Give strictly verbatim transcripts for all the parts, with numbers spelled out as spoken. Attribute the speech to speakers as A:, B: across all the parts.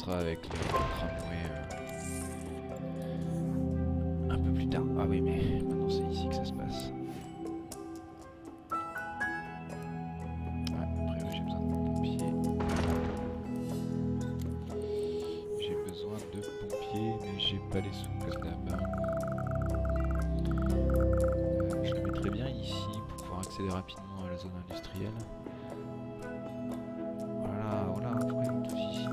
A: commencera avec le tramway euh, un peu plus tard. Ah oui, mais maintenant c'est ici que ça se passe. Ouais, après j'ai besoin de pompiers. J'ai besoin de pompiers, mais j'ai pas les sous comme d'hab. Euh, je le mettrais bien ici pour pouvoir accéder rapidement à la zone industrielle. Voilà, voilà, pourquoi ils vont tous ici?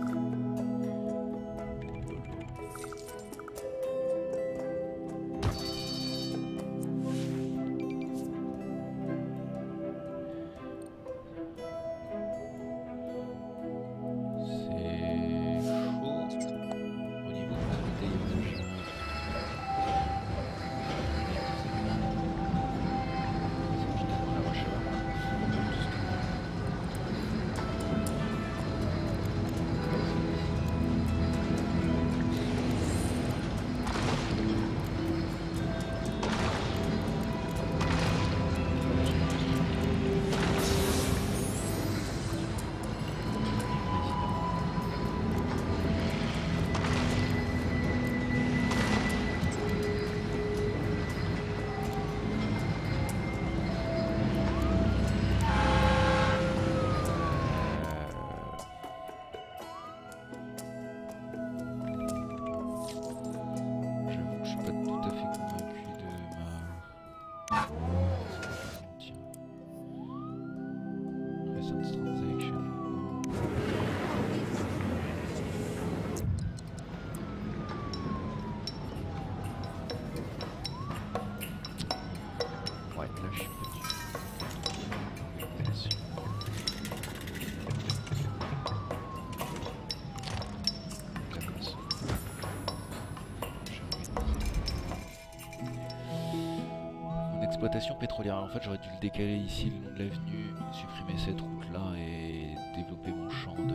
A: Exploitation pétrolière. Alors en fait j'aurais dû le décaler ici le long de l'avenue, supprimer cette route là et développer mon champ de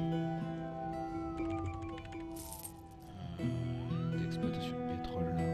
A: euh, d'exploitation de pétrole là.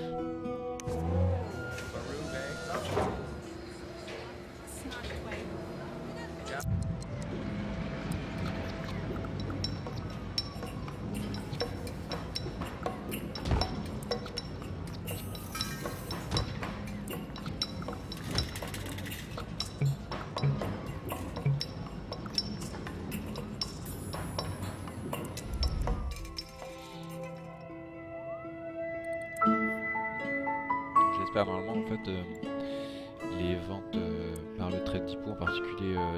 A: Normalement en fait euh, les ventes euh, par le trade depot en particulier euh,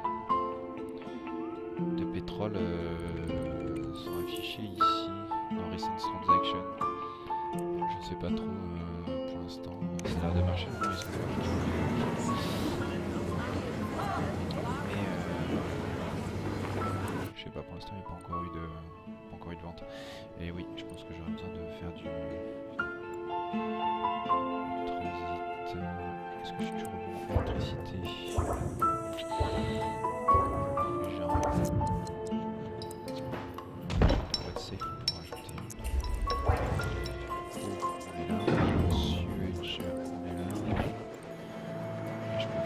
A: de, de pétrole euh, sont affichées ici dans Recent Transaction. Je ne sais pas trop euh, pour l'instant, ça a l'air de marcher, mais est-ce que mais euh, je sais pas, pour l'instant il n'y a pas encore eu de pas encore eu de vente. Et oui, je pense que j'aurais besoin de faire du est-ce que je suis toujours bon en électricité? Genre... Pas de safe pour rajouter. Oh, on est là. Sewage, on est là. Je peux faire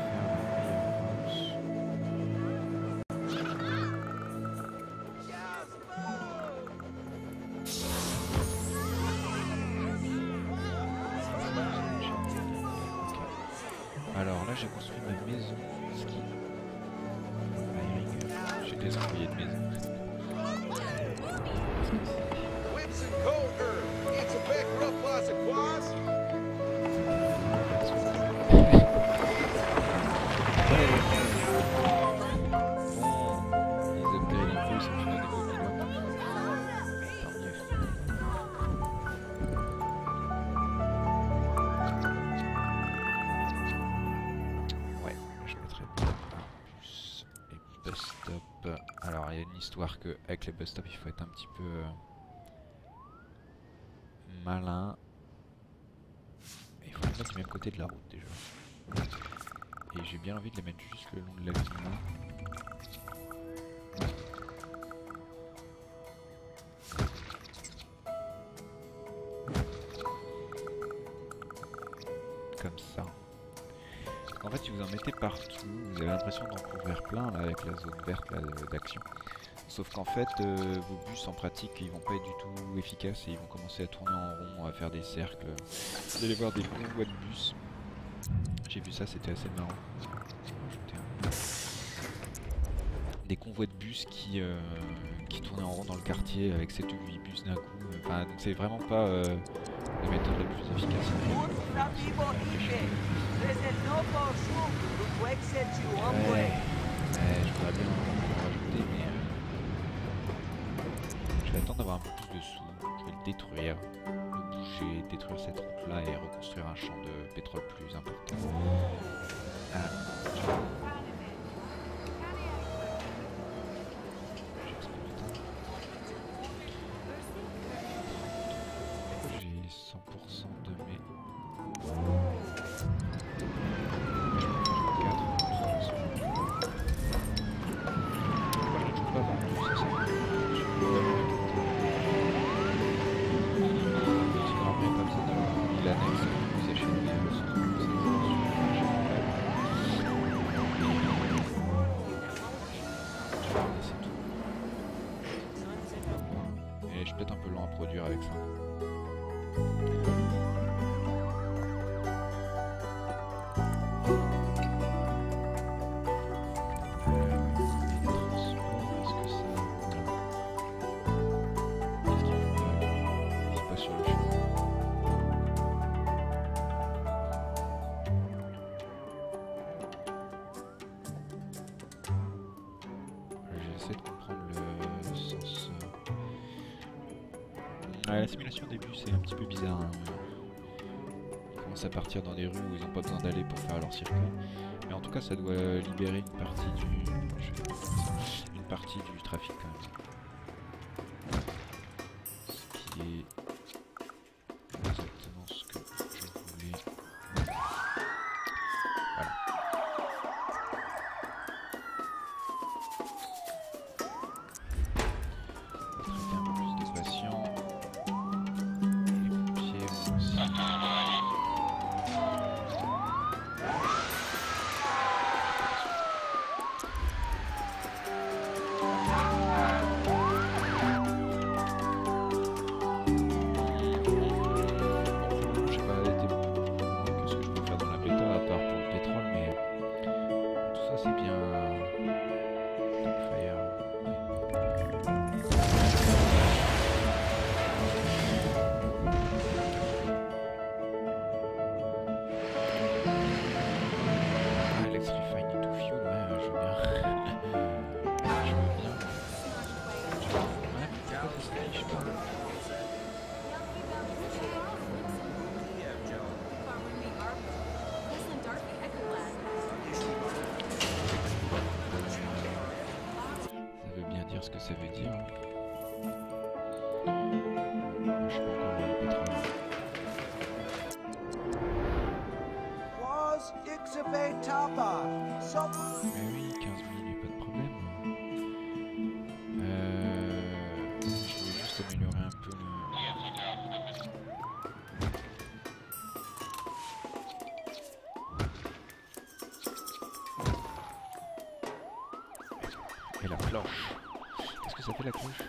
A: alors là j'ai construit ma maison ski. J'ai des employés de maison. Histoire que avec les bus stops il faut être un petit peu euh, malin. Et il faut les mettre du même côté de la route déjà. Et j'ai bien envie de les mettre juste le long de la ligne là. Comme ça. Parce qu'en fait si vous en mettez partout, vous avez l'impression d'en couvrir plein là avec la zone verte d'action. Sauf qu'en fait, euh, vos bus en pratique, ils vont pas être du tout efficaces et ils vont commencer à tourner en rond, à faire des cercles. Vous allez voir des convois de bus. J'ai vu ça, c'était assez marrant. Des convois de bus qui, euh, qui tournaient en rond dans le quartier avec sept ou huit bus d'un coup. Enfin, donc c'est vraiment pas euh, la méthode la plus efficace. Ouais, ouais, je voudrais bien en rajouter, mais euh, je vais attendre d'avoir un peu plus de sous. Je vais le détruire, le bouger, détruire cette route-là et reconstruire un champ de pétrole plus important. Ah. J'ai cent pour cent de mes... Et je suis peut-être un peu lent à produire avec ça. J'essaie de comprendre le sens. Ouais, la simulation au début c'est un petit peu bizarre. Hein. Ils commencent à partir dans des rues où ils n'ont pas besoin d'aller pour faire leur circuit. Mais en tout cas ça doit libérer une partie du, une partie du trafic quand même. Ce qui est exactement ce que je voulais. Voilà. Ce que ça veut dire. Je sais pas encore le pétrole. Mais oui, quinze mille, pas de problème. Euh, je voulais juste améliorer un peu le... Et la cloche. Qu'est-ce que ça fait la cloche?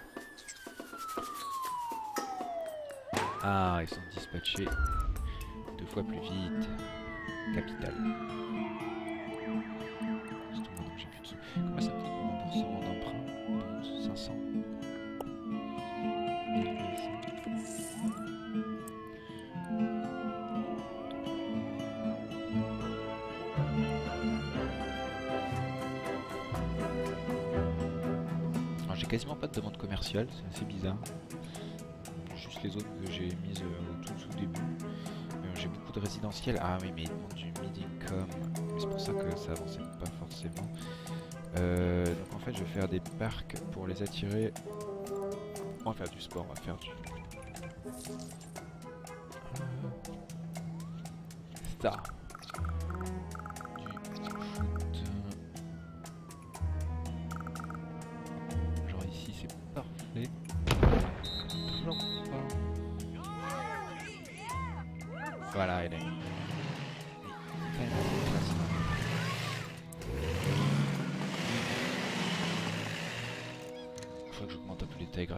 A: Ah, ils sont dispatchés deux fois plus vite. Capital. C'est tout maintenant que j'ai plus de sous. Comment ça me fait mon remboursement d'emprunt? cinq cents. J'ai quasiment pas de demande commerciale, c'est assez bizarre. Juste les autres que j'ai mises au tout, tout début. Euh, j'ai beaucoup de résidentiels. Ah oui, mais ils demandent du mid-income. C'est pour ça que ça avançait pas forcément. Euh, donc en fait, je vais faire des parcs pour les attirer. On va faire du sport, on va faire du... Ça. Voilà, elle est.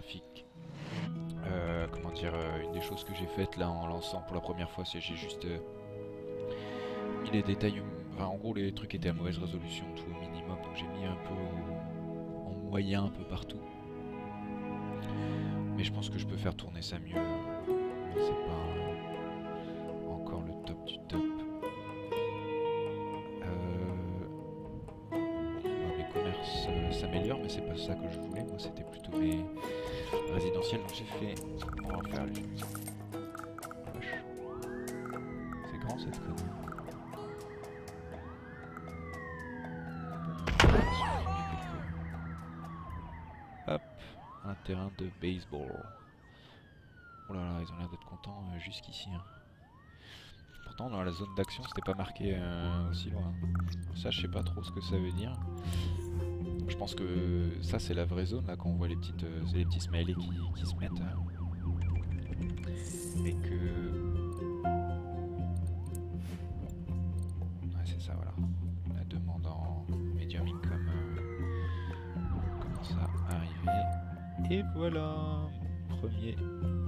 A: graphique. Euh, comment dire, euh, une des choses que j'ai faites là en lançant pour la première fois, c'est j'ai juste euh, mis les détails. Enfin, en gros, les trucs étaient à mauvaise résolution, tout au minimum, donc j'ai mis un peu au, en moyen un peu partout. Mais je pense que je peux faire tourner ça mieux. Mais c'est pas euh, encore le top du top. Euh... Bon, mes commerces euh, s'améliorent, mais c'est pas ça que je voulais. Moi, c'était plutôt mes résidentiels. Donc j'ai fait. On va faire une. Vache. C'est grand cette connerie. Hop, un terrain de baseball. Oh là là, ils ont l'air d'être contents euh, jusqu'ici. Hein. Pourtant, dans la zone d'action, c'était pas marqué euh, aussi loin. Ça, je sais pas trop ce que ça veut dire. Je pense que ça, c'est la vraie zone, là, quand on voit les, petites, euh, les petits smileys qui, qui se mettent. Euh, et que... Ouais, c'est ça, voilà. La demande en medium income euh, commence à arriver. Et voilà, premier...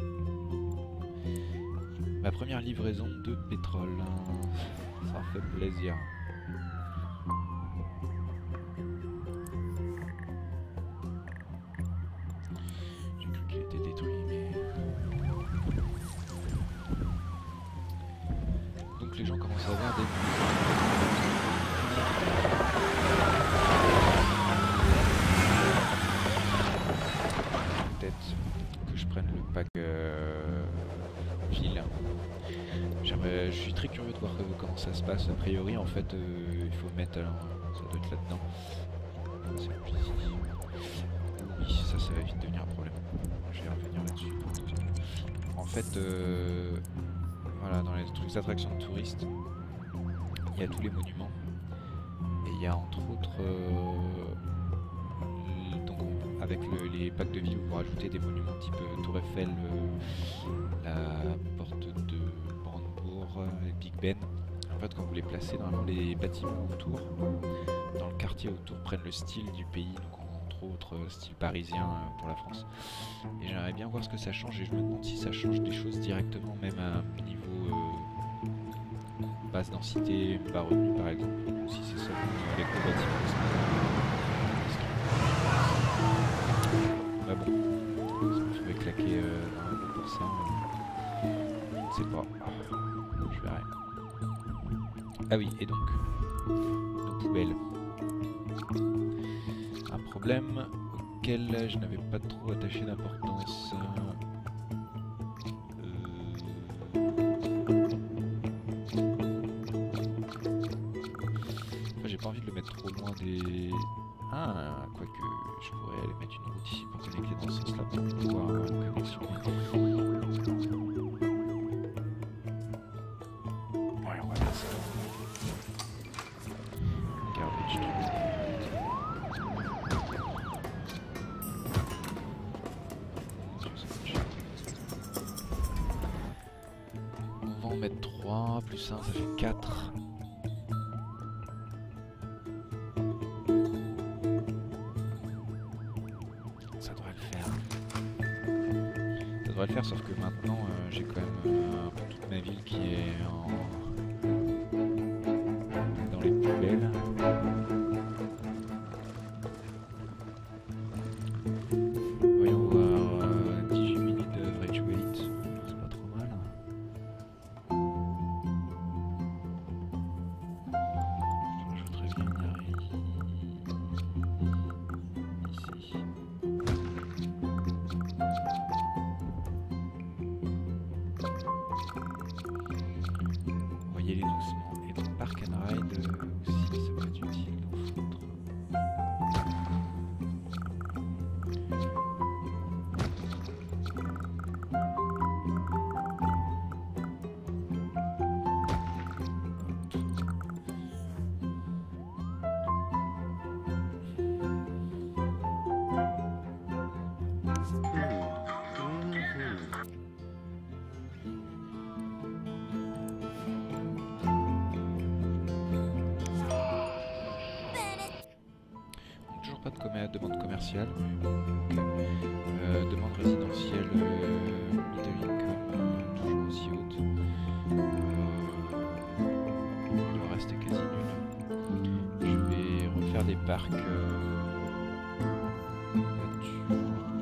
A: ma première livraison de pétrole. Ça fait plaisir. J'ai cru qu'il était détruit, mais... Donc les gens commencent à avoir des... Peut-être que je prenne le pack euh, fil. Je suis très curieux de voir euh, comment ça se passe. A priori, en fait, euh, il faut mettre. Alors, ça doit être là-dedans. Oui, ça, ça va vite devenir un problème. Je vais revenir là-dessus. En fait, euh, voilà, dans les, toutes les attractions de touristes, il y a tous les monuments. Et il y a entre autres. Euh, donc, on, avec le, les packs de vie, vous rajoutez des monuments type euh, Tour Eiffel, euh, la porte de. Les Big Ben. En fait, quand vous les placez, normalement les bâtiments autour, dans le quartier autour, prennent le style du pays, donc entre autres style parisien pour la France. Et j'aimerais bien voir ce que ça change, et je me demande si ça change des choses directement, même à un niveau euh, basse densité, bas revenu par exemple, ou si c'est seulement avec le bâtiment. Bah bon, ça me ferait claquer euh, dans un pour ça. Je ne sais pas. Je verrai. Ah oui, et donc, nos poubelles. Un problème auquel je n'avais pas trop attaché d'importance. Euh... Enfin, j'ai pas envie de le mettre trop loin des... Ah, quoique je pourrais aller mettre une route ici pour connecter dans ce sens-là pour pouvoir avoir une connexion. Ça fait quatre. Ça devrait le faire. Ça devrait le faire, sauf que maintenant euh, j'ai quand même euh, un peu toute ma ville qui est en... dans les poubelles. Voyons voir, euh, dix-huit minutes de average wait. C'est pas trop mal. Y aller doucement. Et donc Park and Ride euh, aussi, ça peut commer demande commerciale. Okay. Euh, demande résidentielle euh, middle income, euh, toujours aussi haute. Euh, le reste est quasi nul. Je vais refaire des parcs euh, nature.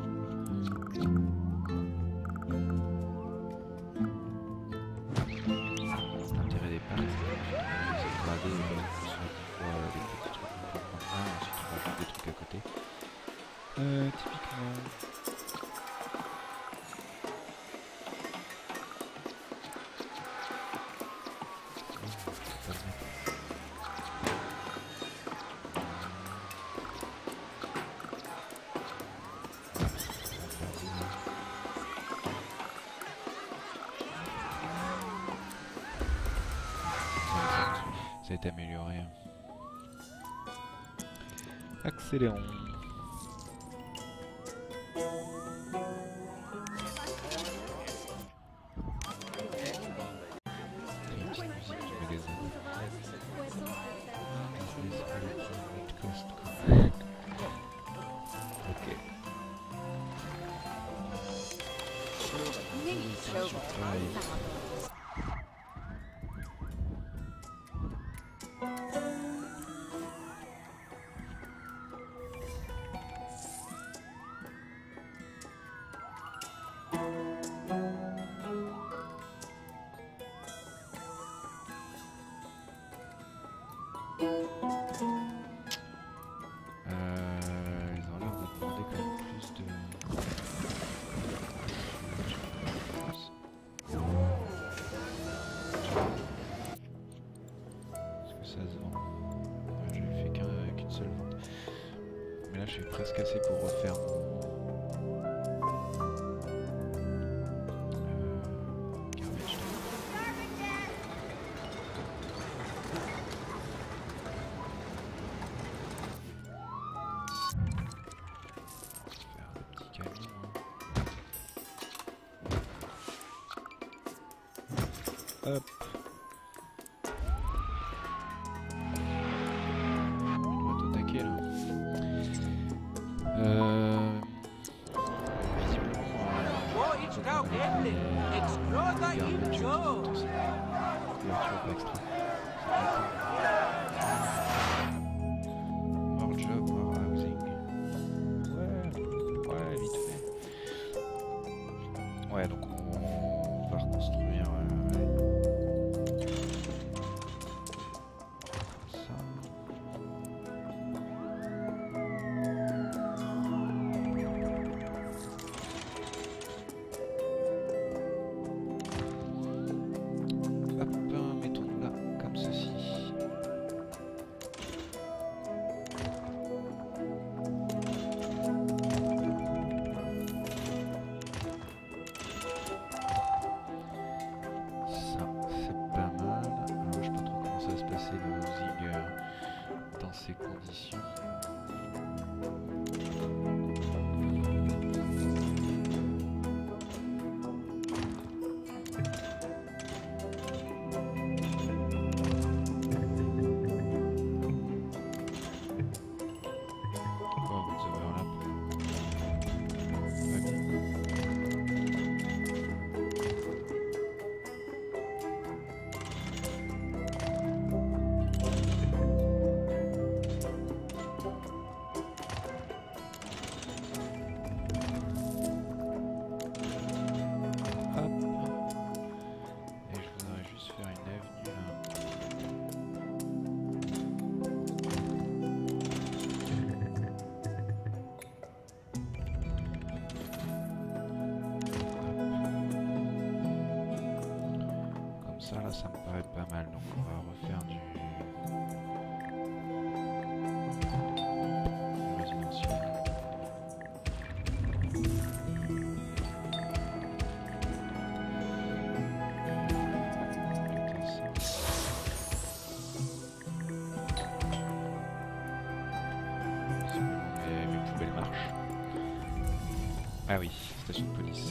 A: L'intérêt des parcs, c'est de garder euh, soit dix fois euh, les petits trucs qu'on peut prendre un, et ensuite on rajoute des trucs à côté. Euh, typiquement. Ça a été amélioré. Accélérons. Une petite musique du magasin. Ok. Euh, ils ont l'air de demander quand même plus de... Est-ce que ça se vend? Ouais, je fait qu'un, qu'une seule vente. Mais là je suis presque assez pour refaire mon... Hop. On doit t'attaquer là. Euh... Visiblement... More job, more housing. Ouais, ouais, vite fait. Ouais, donc on va reconstruire... Euh, ouais. Le housing euh, dans ces conditions. Oh, vous overlap. Pas bien. Ça là, ça me paraît pas mal, donc on va refaire du, du résidentiel. Mais mes poubelles marchent. Ah oui, station de police.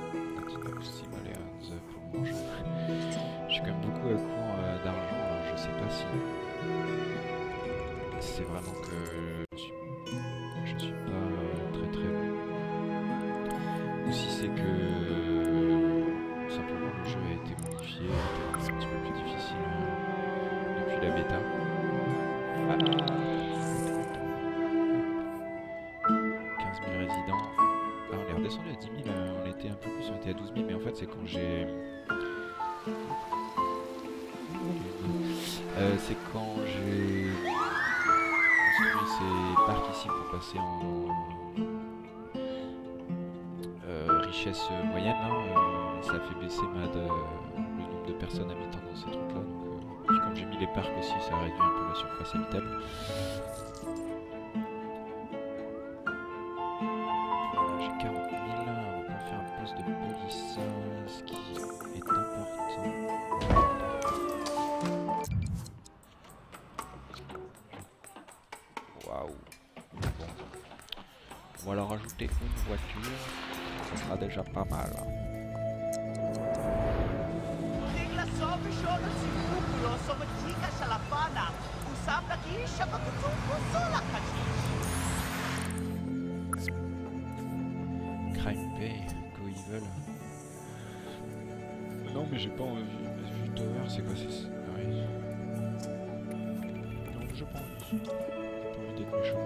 A: Je suis quand même beaucoup à court euh, d'argent, alors je sais c'est que simplement le jeu a été modifié, un petit peu plus difficile euh, depuis la bêta. Voilà. quinze mille résidents. Ah, on est redescendu à dix mille, euh, on était un peu plus, on était à douze mille, mais en fait c'est quand j'ai... Euh, c'est quand j'ai construit ces parcs ici pour passer en euh, richesse moyenne, là, euh, ça a fait baisser ma de, le nombre de personnes habitant dans ces trucs là. Donc, euh, puis comme j'ai mis les parcs aussi, ça a réduit un peu la surface habitable. Voilà, j'ai quarante mille, on va faire un poste de police, ce qui est important. Waouh. Bon. On va leur rajouter une voiture, ça sera déjà pas mal. Crime Pay, Go Evil. Non mais j'ai pas envie. Vue Tower, c'est quoi c'est ça? Ah oui. Non, j'ai pas envie. J'ai pas envie d'être méchant.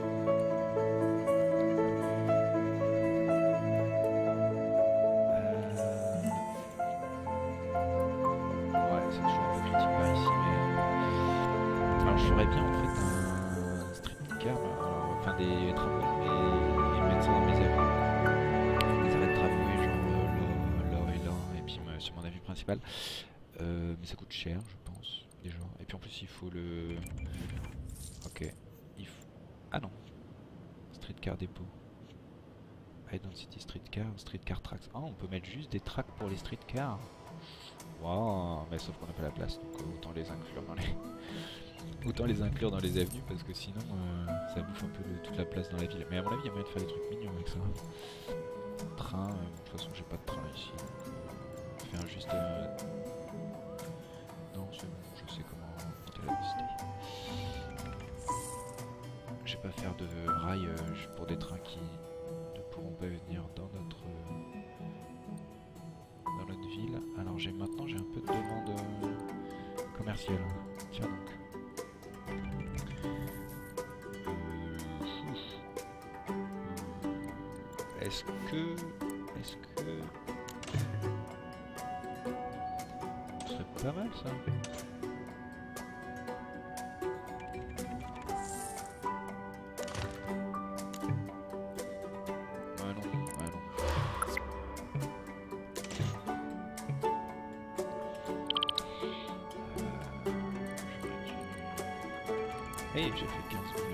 A: Je ferais bien en fait un streetcar, euh, enfin des travaux, mais et mettre ça dans mes avis. Des arrêts de travaux, et genre euh, là, là et là, et puis euh, sur mon avis principal. Euh, mais ça coûte cher, je pense, déjà. Et puis en plus, il faut le. Ok. Il faut... Ah non. Streetcar dépôt. Identity streetcar, streetcar tracks. Ah, on peut mettre juste des tracks pour les streetcars. Waouh, mais sauf qu'on n'a pas la place, donc autant les inclure dans les. Autant les inclure dans les avenues parce que sinon euh, ça bouffe un peu le, toute la place dans la ville. Mais à mon avis il y a moyen de faire des trucs mignons avec ça. Train, euh, de toute façon j'ai pas de train ici. Donc, euh, faire juste... Euh... Non c'est bon, je sais comment monter la visiter. Je vais pas faire de rail euh, pour des trains qui ne pourront pas venir dans notre, dans notre ville. Alors j'ai maintenant j'ai un peu de demande euh, commerciale. Tiens donc. Est-ce que... Est-ce que... Ce serait pas mal ça. Ah non, ah non. Euh, hey, j'ai fait quinze mille...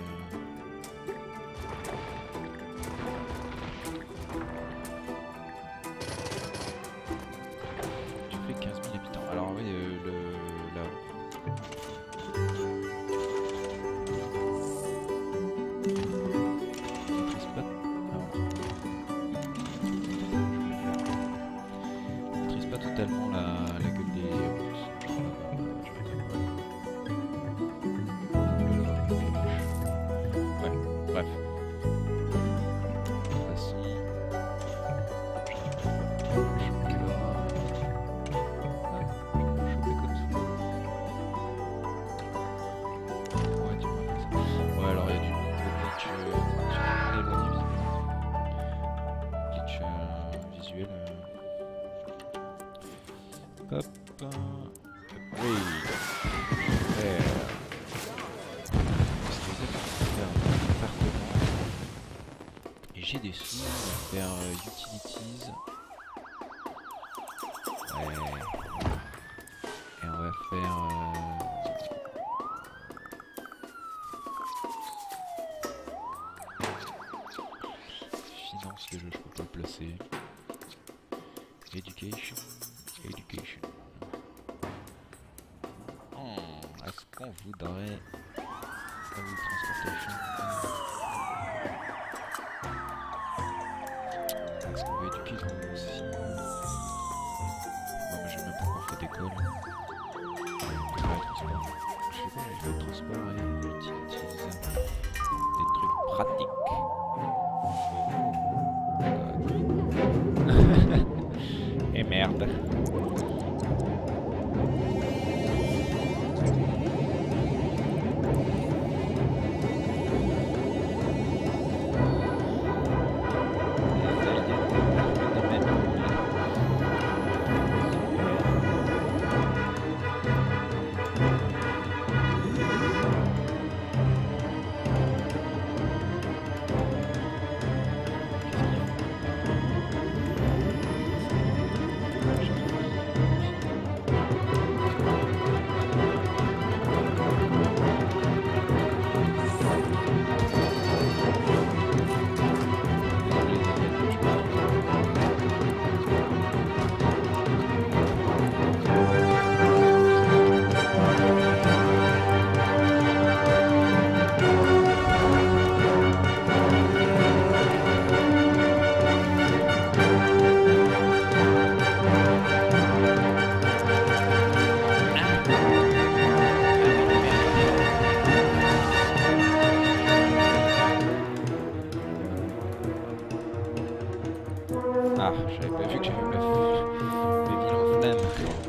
A: Totalement la, la gueule des Russes. Ouais, bref. De toute façon... Ouais, tu vois, ça. Ouais, alors il y a du glitch... glitch euh, visuel. Euh... Hop. Oui. Faire. Faire un appartement. Et j'ai des sous. On va faire euh, utilities. Ouais. Et on va faire. Euh... Finance, le jeu, je peux pas le placer. Education. Education. Oh, est-ce qu'on voudrait... Public transportation. Est-ce qu'on veut éduquer aussi? Non mais je sais même pas pourquoi on fait d'école. Je sais pas, je vais le transport et utiliser des trucs pratiques. Oh. Ah, j'avais pas vu que j'avais pas fait mes villes en flammes.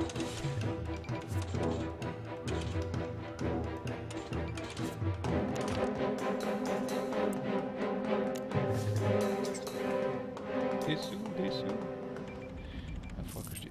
A: Des sous, des sous. La fois que je dis.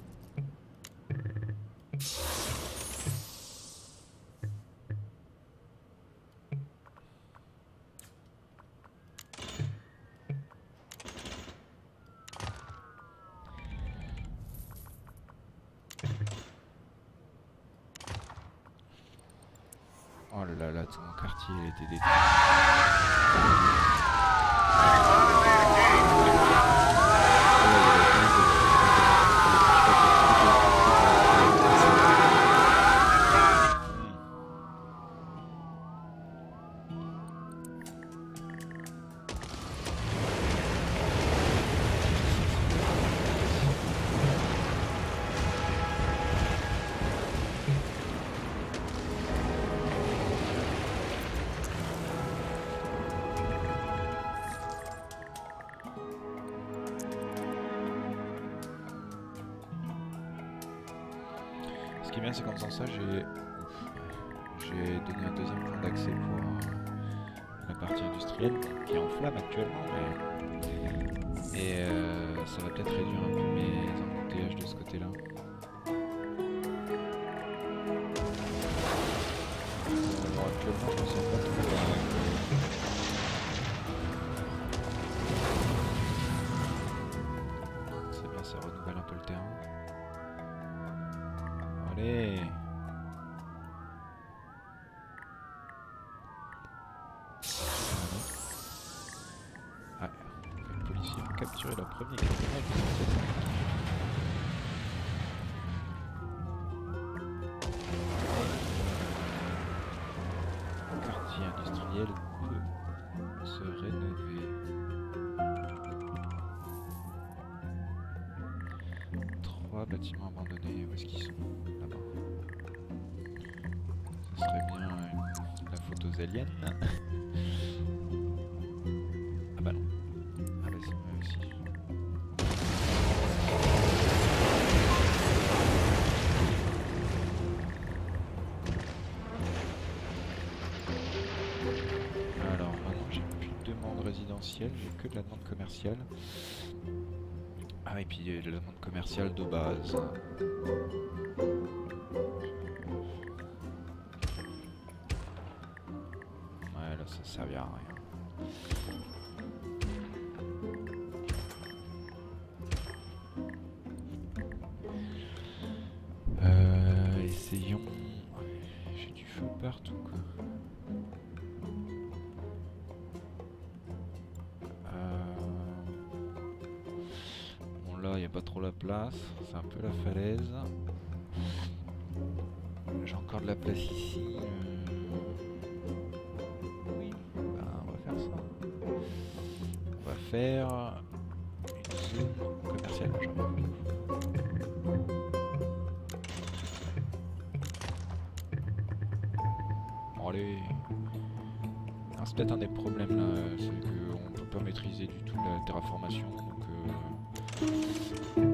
A: Oh là là, tout mon quartier a été détruit. Ce qui est bien, c'est qu'en faisant ça, j'ai j'ai donné un deuxième point d'accès pour euh, la partie industrielle qui est en flamme actuellement, mais et euh, ça va peut-être réduire un peu mes embouteillages de ce côté-là. Alors actuellement, je ne me sens pas trop. C'est bien, ça renouvelle un peu le terrain. Allez. Ah, les policiers ont capturé leur premier criminel. Le quartier industriel peut se rénover. Trois bâtiments abandonnés, où est-ce qu'ils sont? Là-bas. Ce serait bien euh, la faute aux aliens. Ah bah non. Ah bah c'est moi aussi. Alors maintenant j'ai plus de demande résidentielle, j'ai que de la demande commerciale. Ah et puis de la demande commerciale de base. Ouais là ça servira à rien. Euh, essayons. J'ai du feu partout quoi. Là, il n'y a pas trop la place, c'est un peu la falaise. J'ai encore de la place ici. Oui, bah, on va faire ça. On va faire une zone commerciale. Bon, allez. C'est peut-être un des problèmes là, c'est qu'on ne peut pas maîtriser du tout la terraformation. Donc, euh